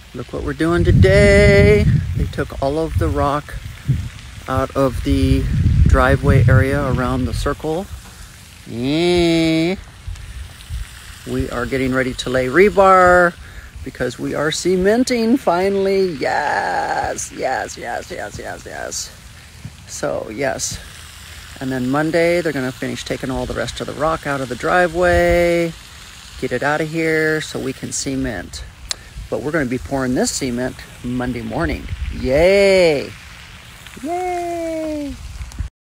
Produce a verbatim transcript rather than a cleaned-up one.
Look what we're doing today. They took all of the rock out of the driveway area around the circle. Yeah. We are getting ready to lay rebar because we are cementing finally. Yes, yes, yes, yes, yes, yes. So yes. And then Monday, they're gonna finish taking all the rest of the rock out of the driveway, get it out of here so we can cement. But we're gonna be pouring this cement Monday morning. Yay! Yay!